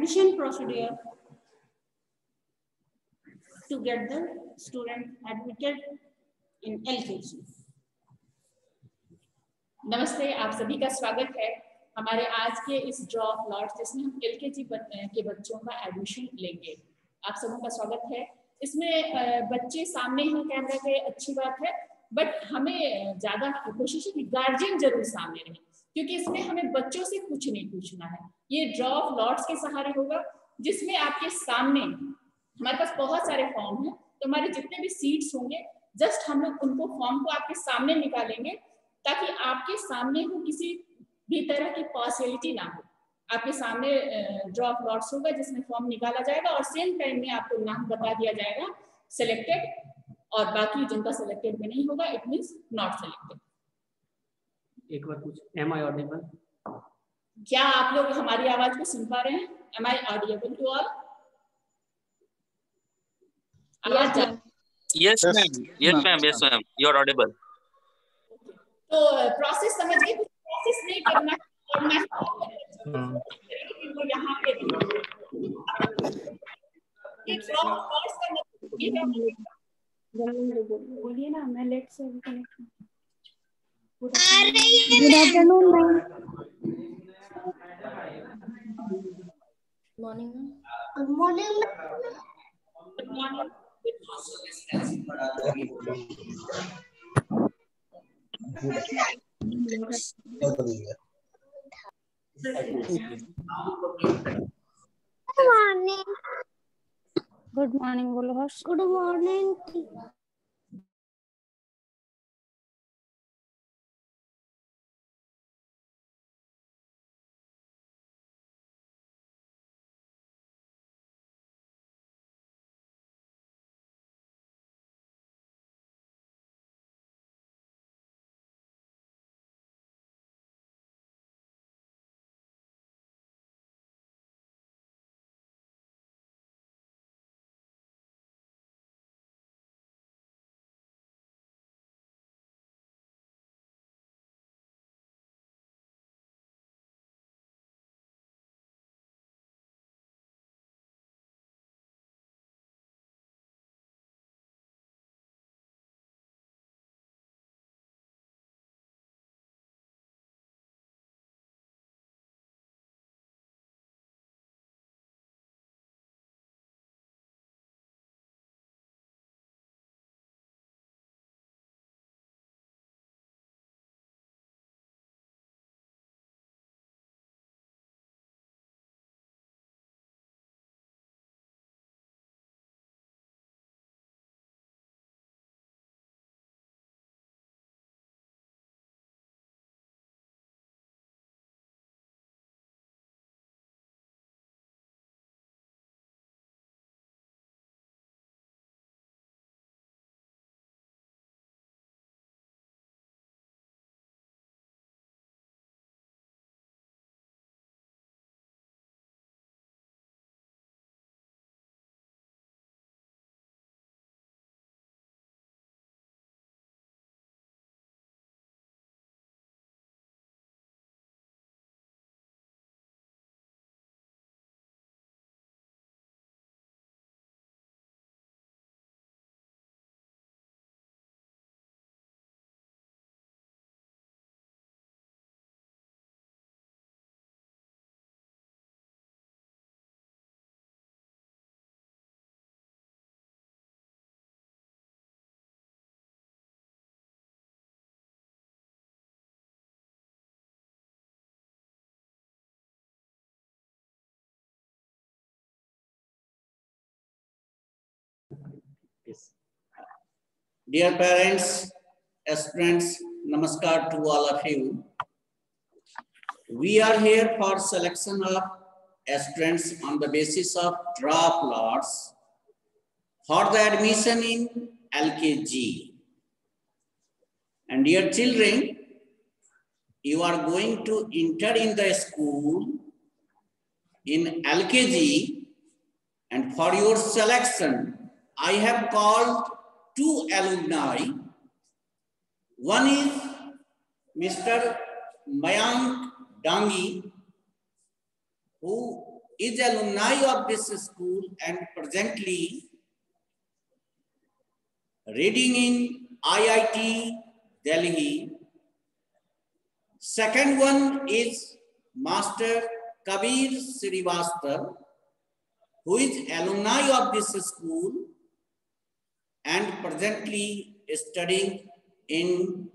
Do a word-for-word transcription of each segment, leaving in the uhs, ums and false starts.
admission procedure to get the student admitted in L K G. नमस्ते, आप सभी का स्वागत है हमारे आज के इस ड्रॉप लॉट्स जिसमें हम एल के जी के बच्चों का एडमिशन लेंगे। आप सबों का स्वागत है। इसमें बच्चे सामने हैं कैमरे के, अच्छी बात है, बट हमें ज्यादा कोशिश है कि गार्जियन जरूर सामने रहे, क्योंकि इसमें हमें बच्चों से कुछ नहीं पूछना है। ये ड्रॉप लॉट्स के सहारे होगा, जिसमें आपके सामने हमारे पास बहुत सारे फॉर्म हैं, तो हमारे जितने भी सीट्स होंगे जस्ट हम लोग उनको फॉर्म को आपके सामने निकालेंगे, ताकि आपके सामने हो किसी भी तरह की पॉसिबिलिटी ना हो। आपके सामने ड्रॉप लॉट्स होगा जिसमें फॉर्म निकाला जाएगा और सेम टाइम में आपको नाम बता दिया जाएगा सिलेक्टेड, और बाकी जिनका सिलेक्टेड में नहीं होगा इट मींस नॉट सिलेक्टेड। एक बार कुछ एम आई ऑडिबल? क्या आप लोग हमारी आवाज को सुन पा रहे हैं? Am I audible to all? Yes ma'am, yes ma'am, yes ma'am, you are audible. तो प्रोसेस समझ गए? प्रोसेस नहीं करना करना वो यहाँ पे ये ड्रॉप लॉट्स का मतलब ये है। बोलिए ना, मैं लेट से कनेक्ट हूँ। Good afternoon ma'am. Morning ma'am. Good morning. Good morning. Good morning बोलो Harsh. Good morning. Dear parents, aspirants, namaskar to all of you. We are here for selection of aspirants on the basis of drop lots for the admission in L K G. And dear children, you are going to enter in the school in L K G, and for your selection, I have called two alumni. One is Mister Mayank Dangi, who is alumni of this school and presently reading in I I T Delhi. Second one is Master Kabir Srivastava, who is alumni of this school and presently studying in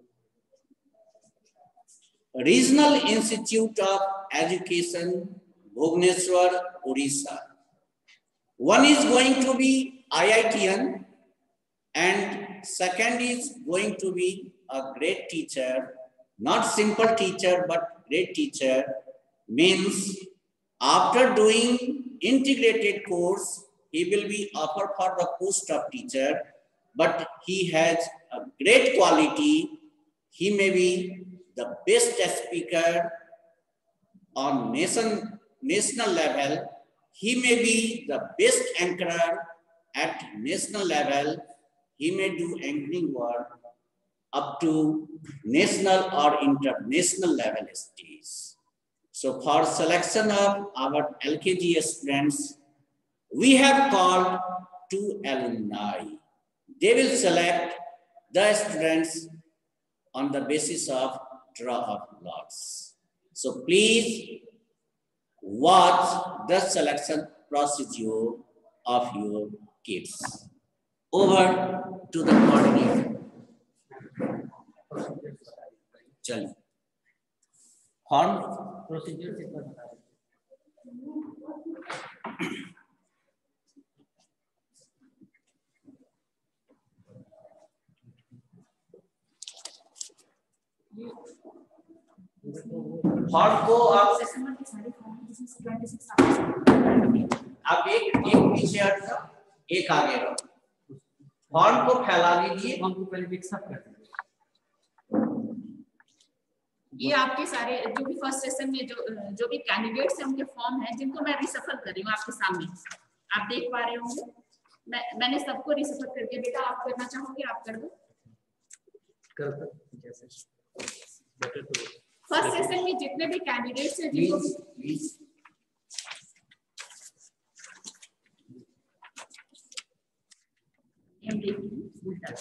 Regional Institute of Education, Bhubaneswar, Odisha. One is going to be I I T N and second is going to be a great teacher, not simple teacher, but great teacher. Means after doing integrated course, he will be offered for the post of teacher, but he has a great quality. He may be the best speaker on nation, national level. He may be the best anchorer at national level. He may do anchoring work up to national or international level stage. So for selection of our L K G students, we have called two alumni. They will select the students on the basis of draw of lots. So please watch the selection procedure of your kids. Over to the coordinator. चलिए form procedure से बता form को आप आप एक एक पीछे हटो, एक आगे रहो। फॉर्म को फैला दीजिए। फॉर्म को पहले मिक्सअप कर दीजिए। ये आपके सारे जो भी फर्स्ट सेशन में जो जो भी कैंडिडेट्स हैं उनके फॉर्म हैं, जिनको मैं रिसफल कर रही हूँ आपके सामने, आप देख पा रहे होंगे। मैं मैंने सबको रिसफल करके, बेटा आप करना चाहोगे आप कर दो। कर दो जैसे बेटर तो फर्स्ट सेशन में जितने भी कैंडिडेट्स हैं जिनको प्लीज हम देखिए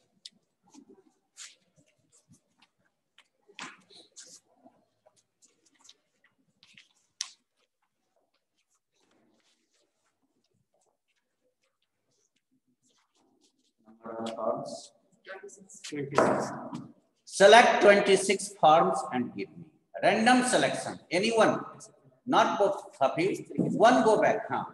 forms. twenty-six. Select twenty-six forms and give me. Random selection. Anyone? Not both. Happy. One go back. Huh?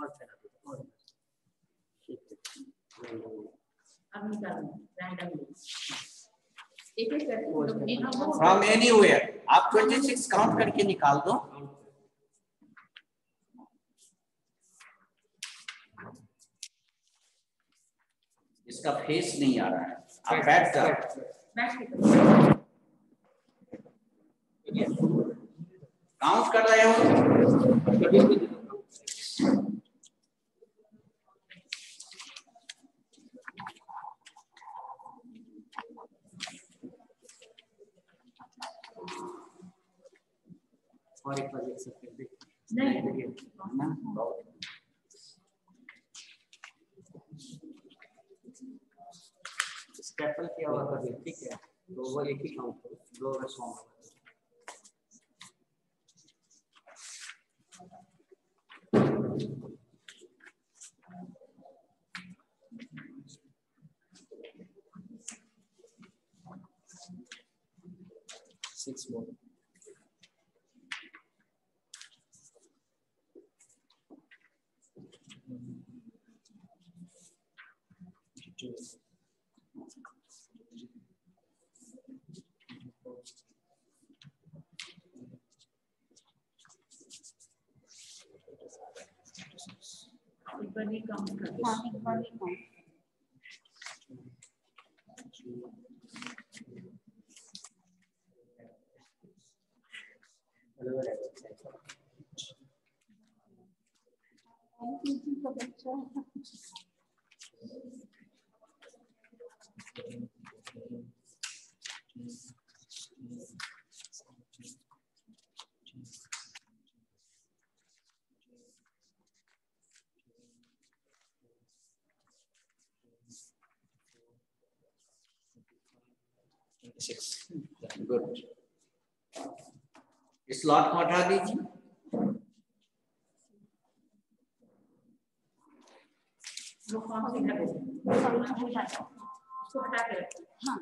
From anywhere. आप twenty-six count करके निकाल दो. इसका फेस नहीं आ रहा है। आप बैठ जाओ। काउंट कर रहे हो? और एक बार देख सकते हैं। नहीं स्टेपल किया हुआ कर ठीक है, तो वो एक ही काउंट करो, दो सॉन्ग सिक्स मोर एक बार ये काउंट कर दो। हाँ, एक बार ये काउंट। गुड, स्लॉट को हटा दीजिए। वो फॉर्म सीधा भेजिए, उसको हटा के रखिए।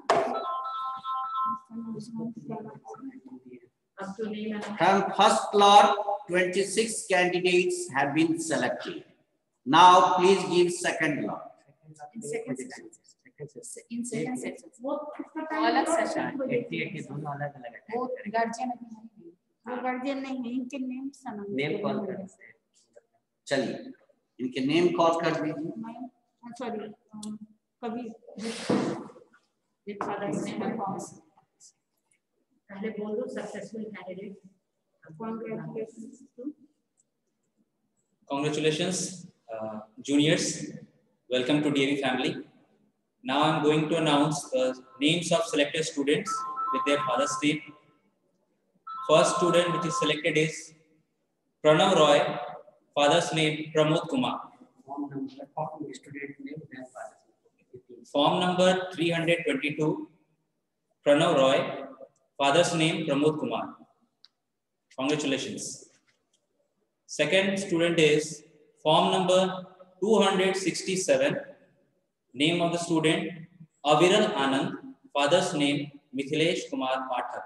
अब तो नहीं लगा। From first lot, twenty-six candidates have been selected. Now please give second lot. In second section. In second section. वो अलग सेशन अस्सी अस्सी दोनों अलग अलग है। वो गार्जियन नहीं, वो गार्जियन नहीं है, इनके नेम सनम नेम कॉल कर सकते हैं। चलिए इनके नेम कॉल कर दीजिए। सॉरी कभी with father's name and form. पहले बोल दो successful candidate. Congratulations to Congratulations, uh, juniors. Welcome to D A V family. Now I am going to announce the names of selected students with their father's name. First student which is selected is Pranav Roy, father's name Pramod Kumar. Form number form student name and father's name. Form number three hundred twenty-two, Pranav Roy, father's name Pramod Kumar. Congratulations. Second student is form number two hundred sixty-seven, name of the student Aviral Anand, father's name Mithilesh Kumar Pathak.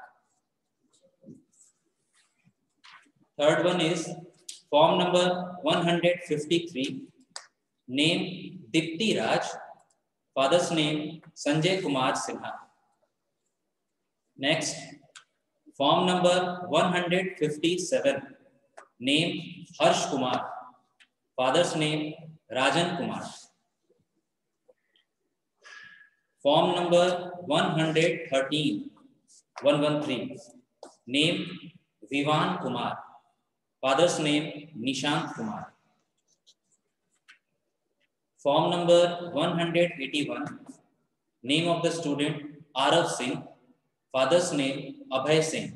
Third one is form number one hundred fifty-three, name Dipti Raj, father's name Sanjay Kumar Sinha. Next, form number one hundred fifty-seven, name Harsh Kumar, father's name Rajan Kumar. Form number one hundred thirteen, one one three, name Vivan Kumar, father's name Nishant Kumar. Form number one hundred eighty-one, name of the student Arav Singh, father's name Abhay Singh.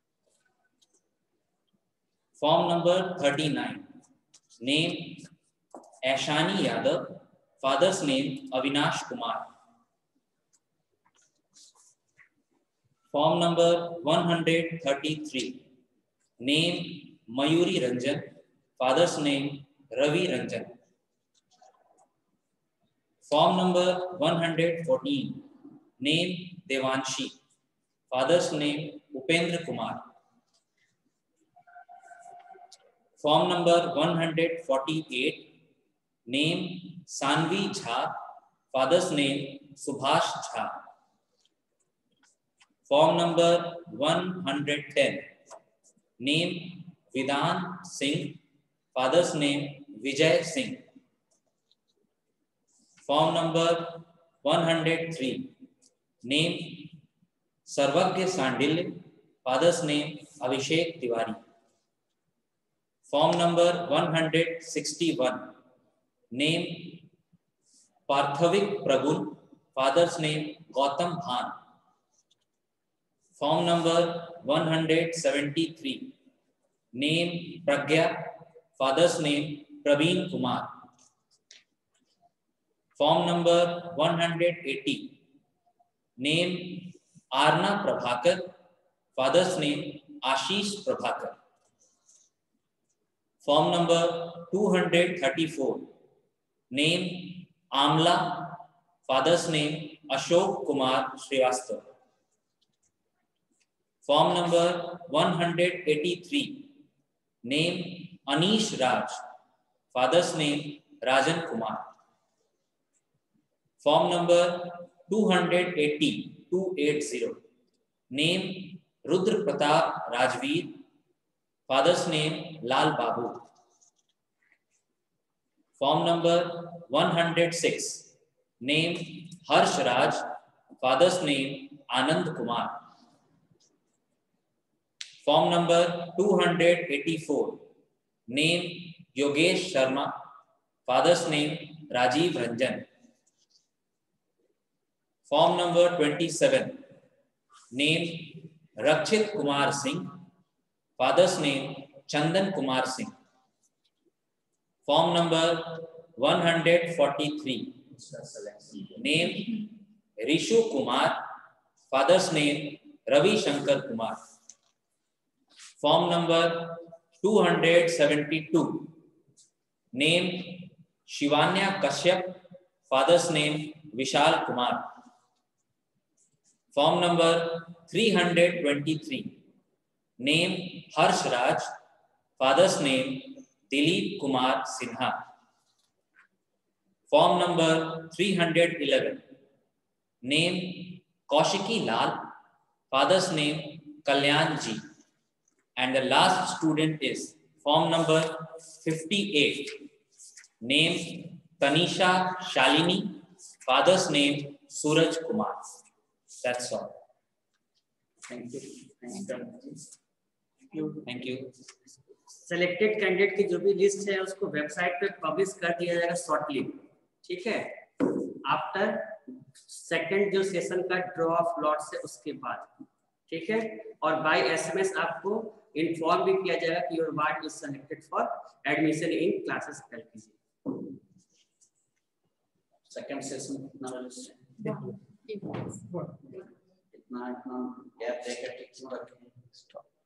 Form number thirty-nine, name Aishani Yadav, father's name Avinash Kumar. Form number one hundred thirty-three, name Mayuri Ranjan, father's name Ravi Ranjan. Form number one hundred fourteen, name Devanshi, father's name Upendra Kumar. Form number one hundred forty-eight, name Sanvi Jha, father's name Subhash Jha. Form number one hundred ten, name Vidhan Singh, father's name Vijay Singh. Form number one hundred three, name Sarvagya Sandil, father's name Abhishek Tiwari. Form number one hundred sixty-one, name Parthavik Prabhu, father's name Gautam Bhan. Form number one hundred seventy-three, name Pragya, father's name Praveen Kumar. Form number one hundred eighty, name Arna Prabhakar, father's name Ashish Prabhakar. Form number two hundred thirty-four, name Amla, father's name Ashok Kumar Srivastava. Form number one hundred eighty-three, name Anish Raj, father's name Rajan Kumar. Form number two hundred eighty, two eighty, name Rudra Pratap Rajveer, father's name Lal Babu. Form number one hundred six, name Harsh Raj, father's name Anand Kumar. Form number two hundred eighty-four, name Yogesh Sharma, father's name Rajiv Ranjan. Form number twenty-seven, name Rakshit Kumar Singh, father's name Chandan Kumar Singh. Form number one hundred forty-three, name Rishu Kumar, Father's name Ravi Shankar Kumar. Form number two hundred seventy-two. Name Shivanya Kashyap. Father's name Vishal Kumar. Form number three hundred twenty-three. Name Harsh Raj. Father's name Dilip Kumar Sinha. Form number three hundred eleven. Name Kaushiki Lal. Father's name Kalyan Ji. And the last student is form number fifty-eight. Name Tanisha Shalini. Father's name Suraj Kumar. That's all. Thank you. Thank you. Thank you. Selected candidate की जो भी list है उसको website पे publish कर दिया जाएगा shortly, ठीक है, आफ्टर सेकंड जो सेशन का ड्रॉ ऑफ लॉट्स है उसके बाद, ठीक है, और बाय एसएमएस आपको इन्फॉर्म भी किया जाएगा कि your ward is selected for admission in classes LKG. Second session कितना रजिस्टर इतना इतना गैप देकर टिक क्यों रखें?